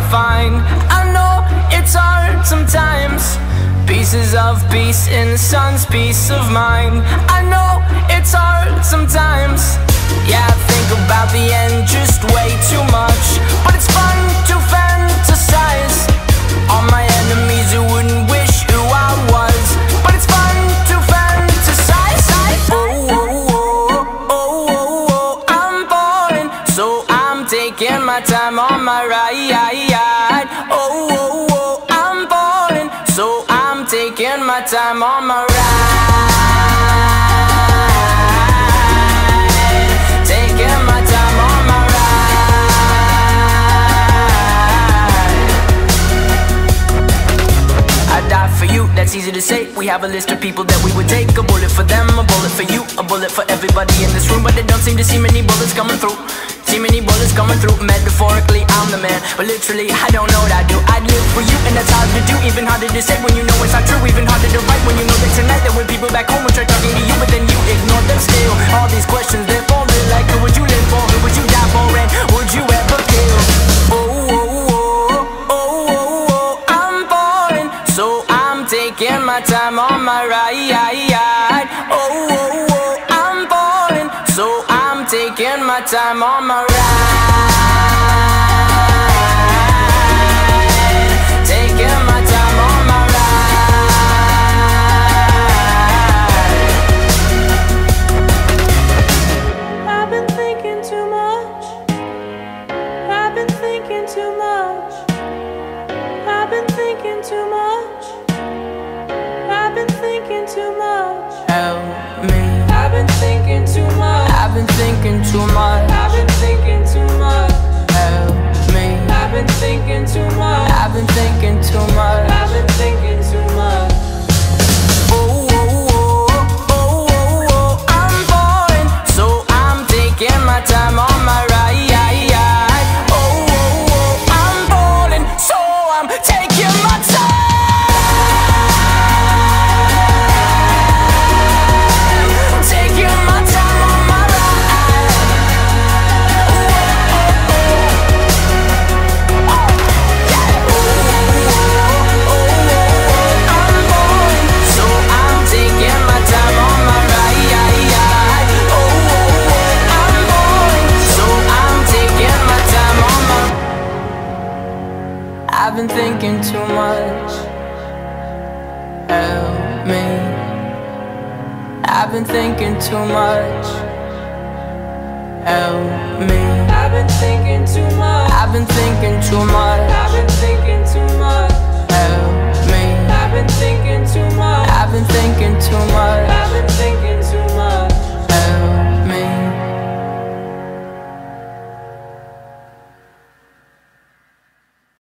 find. I know it's hard sometimes, pieces of peace in the sun's peace of mind. I know it's hard sometimes, yeah, I think about the end just way too much. But it's fun to fantasize on my enemies who wouldn't wish who I was. But it's fun to fantasize. Oh, oh, oh, oh, oh, oh, I'm falling, so I'm taking my time on my ride. Oh, oh, oh, I'm falling, so I'm taking my time on my ride. Taking my time on my ride. I die for you, that's easy to say. We have a list of people that we would take. A bullet for them, a bullet for you, a bullet for everybody in this room. But they don't seem to see many bullets coming through. See many bullets coming through. Metaphorically, I'm the man, but literally, I don't know what I do. I'd live for you, and that's hard to do. Even harder to say when you know it's not true. Even harder to write when you know that tonight there were people back home who tried talking to you, but then you ignore them still. All these questions, they're falling like, who would you live for? Who would you die for? And would you ever kill? Oh, oh, oh, oh, oh, oh, I'm falling, so I'm taking my time on my ride. Oh, oh, oh, I'm falling, so I'm taking my time on my ride. Taking my time on my ride. I've been thinking too much. I've been thinking too much. I've been thinking too much. I've been thinking too much. Help me. I've been thinking too much. I've been thinking too much. I've been thinking too much. Help me. I've been thinking too much. I've been thinking too much. I've been thinking too much. Oh, oh, oh, oh, oh, oh, I'm falling, so I'm taking my time on my ride. Oh, oh, oh, I'm falling, so I'm taking my time. Taking my time on my ride. Oh, oh, oh, oh, yeah. Oh, oh, oh, I'm falling, so I'm taking my time on my ride. Oh, oh, oh, I'm falling, so I'm taking my time on my. I've been thinking too much. Help me. I've been thinking too much. Help me. I've been thinking too much. I've been thinking too much.